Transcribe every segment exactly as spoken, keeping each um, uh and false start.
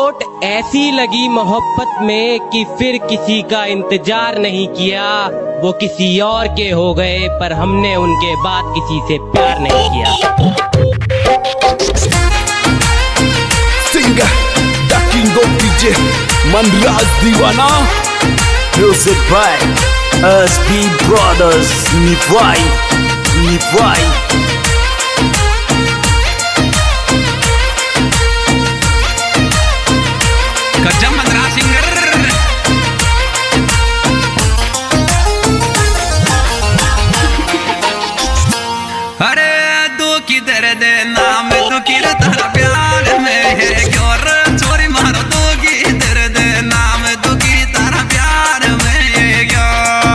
चोट ऐसी लगी मोहब्बत में कि फिर किसी का इंतजार नहीं किया। वो किसी और के हो गए पर हमने उनके बाद किसी से प्यार नहीं किया। Singer, the king of D J, Manraj Diwana. Music by S B Brothers, Nivai, Nivai. गजब मंदरा सिंगर। अरे दुखी दर्द नाम दुखी तारा प्यार में है क्यों रे छोरी मारो दुखी दर्द नाम दुखी तारा प्यार में है क्यों।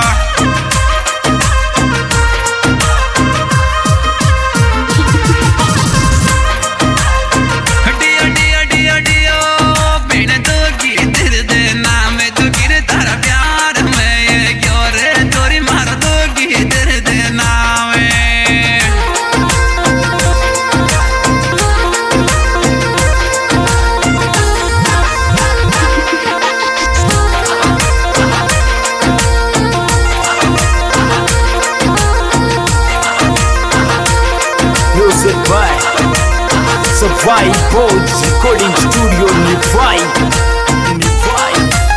डिया डिया डिया डिया बिन दुखी दर्द नाम दुखी तारा प्यार में है क्यों रे छोरी मारो दुखी दर्द नाम है। Music by Savai Boats Recording Studio, Nivai, Nivai.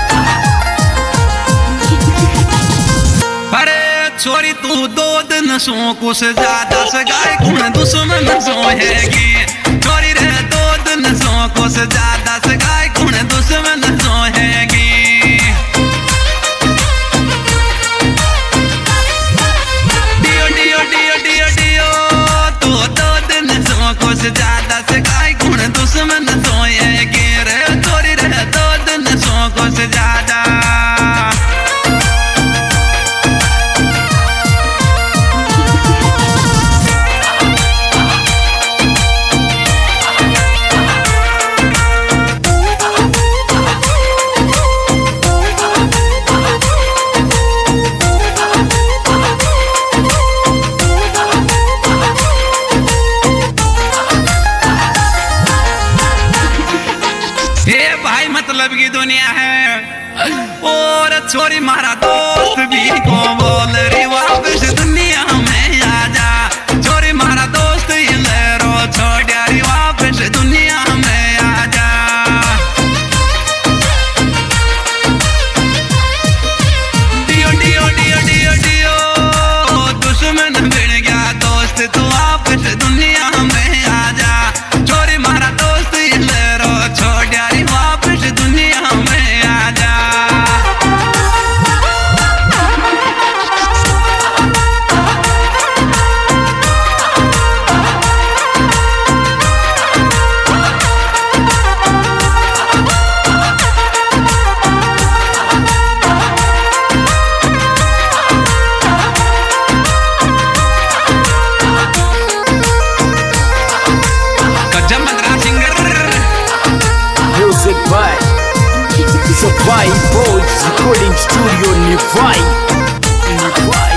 अरे छोरी तू दो दिन सो कुछ ज्यादा सगाई कौन दुश्मन सो हैगी। छोरी रे दो दिन सो कुछ ज्यादा सगाई कौन दुश्मन सो हैगी। डियो डियो डियो डियो डियो तू दो दिन सो कुछ ज्यादा सगाई कौन दुश्मन सो हैगी रे। छोरी रे दो दिन सो कुछ ज्यादा। मतलब की दुनिया है और छोरी मारा दोस्त भी को बोल रही वापस दुनिया में आजा। छोरी मारा दोस्त ये ले रो छोड़ यारी वापस दुनिया में आजा। डियो डियो डियो डियो डियो दुश्मन बन गया दोस्त तू वापस दुनिया में आजा। छोरी मारा दोस्त ये ले रो छोड़ यारी वापस दुनिया में आजा। गजब मंदरा singer. Music by Savai Boats Recording Studio, Nivai, Nivai.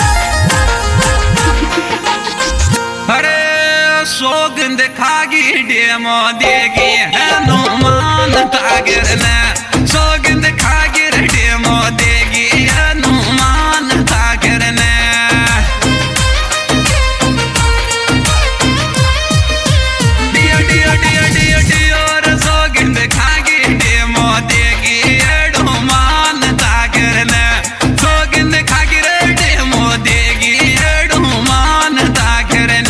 अरे सौगंध खागी डेमो देगी हनुमान तागर ने। सौगंध खागी डेमो देगी हनुमान तागर ने। डियो डियो डियो डियो डियो रे सौगंध खागी डेमो देगी हनुमान तागर ने। सौगंध खागी रे डेमो देगी हनुमान तागर ने।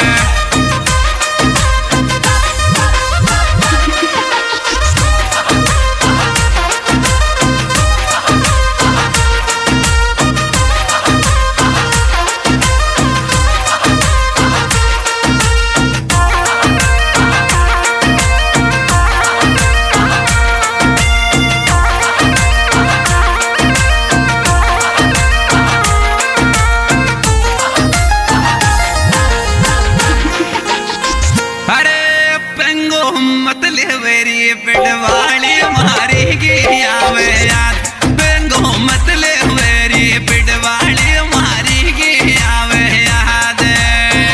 पिटवाली मारी की आवे याद बेंगो मत ले मेरी पिटवाली मारी की आवे याद।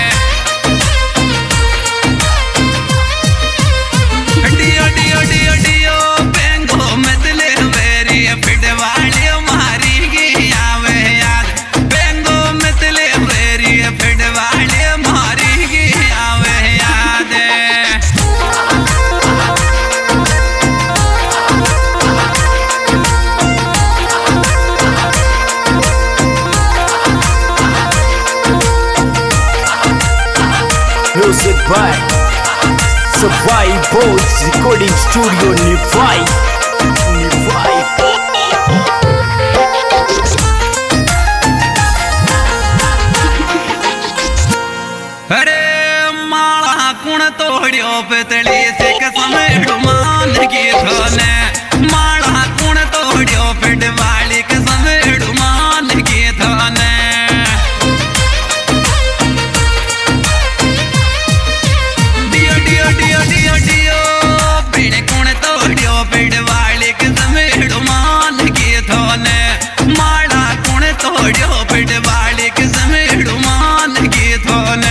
डियो डियो डियो डियो Savai Boys Recording Studio Nivai Nivai अरे माला कुण तोड़ियो पितली से कसम मान की थोने माला कुण तोड़ियो पिट वाली कसम मान की थोने डियो डियो डियो डियो डियो पिण कुण तोड़ियो पिट वाली कसम मान की थोने माला कुण तोड़ियो पिट वाली कसम मान की थोने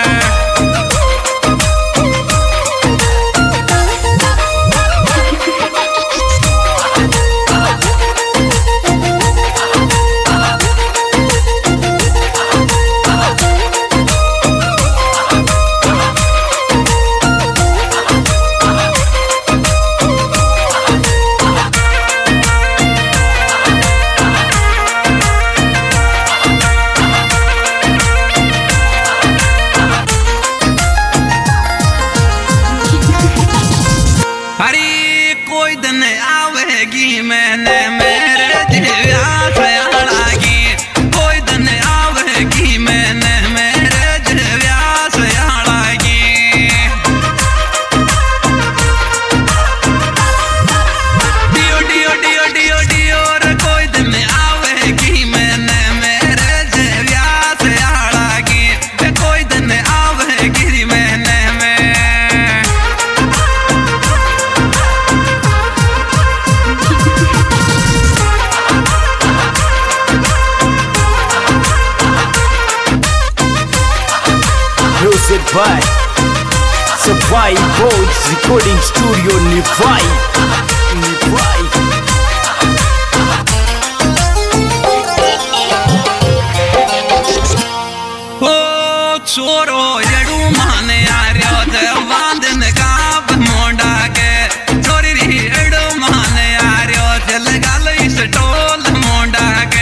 कोई दिन आवेगी मैंने मेरे जिया सयालागी कोई दिन आवेगी मैंने मेरे जिया सयालागी डियो डियो डियो डियो डियो रे कोई दिन आवेगी मैंने मेरे जिया सयालागी कोई दिन आवेगी मैंने मैं Music by Savai Boys Recording Studio Nivai Nivai ओ छोरो यडू माने आर्यो ते वांदन गाब मोंडा के छोरी री एडो माने आर्यो ते लगा लई स्टोल मोंडा के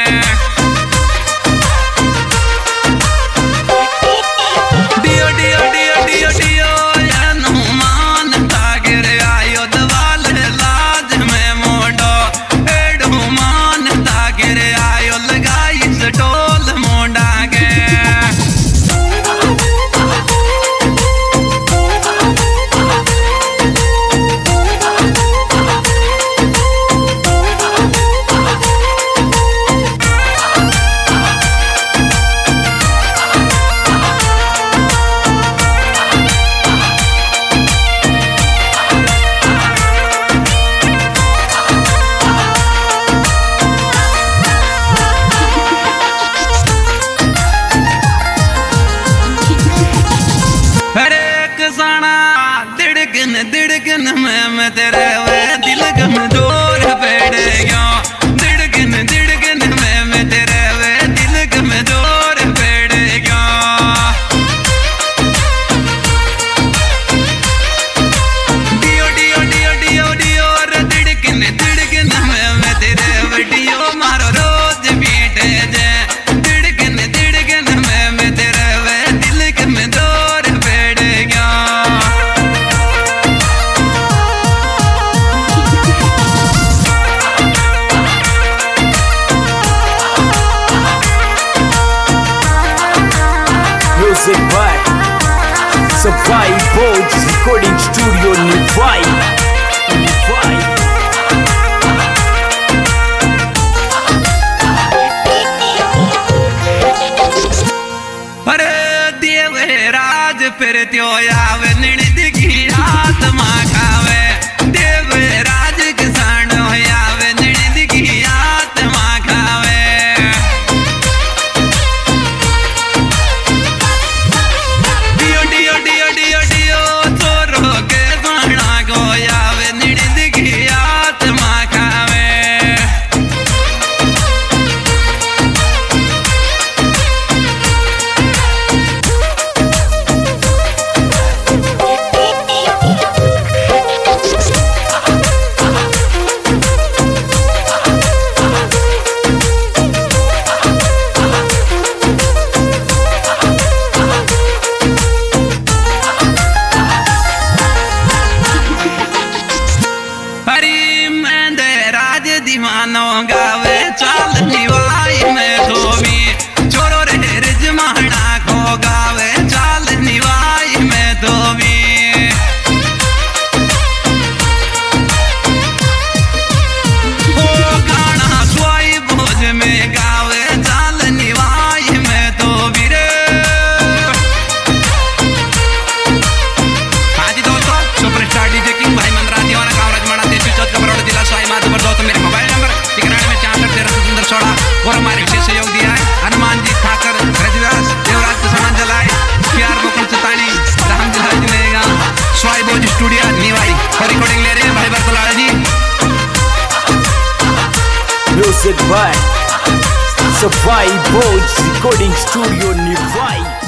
डियो डियो डियो डियो डियो यानो मान तागर आयो दवाल लाज में मोंडो एडो मान तागर आयो लगाई स्टोल मोंडा के दिड़कन दिड़कन में मैं तेरे वे दिल गम जोर बैठ गया दिड़कन दिड़कन में मैं तेरे वे दिल गम जोर बैठ गया डियो डियो डियो डियो डियो रे दिड़कन दिड़कन में मैं तेरे वीडियो मारो रोज बीटे जे दिड़कन दिड़कन में मैं तेरे वे दिल गम जोर बैठ गया Music by Savai Boys Recording Studio Nivai Nivai अरे देवे राज फिर त्यो आवे निणद की आत्मा खावे देवे राज किसान आवे निणद की आत्मा खावे डियो डियो डियो डियो डियो छोरो के बाणा को और रिकॉर्डिंग ले रहे हैं भाई बरतलाल जी। म्यूजिक बाय सफाई बोर्ड रिकॉर्डिंग स्टूडियो निभाई।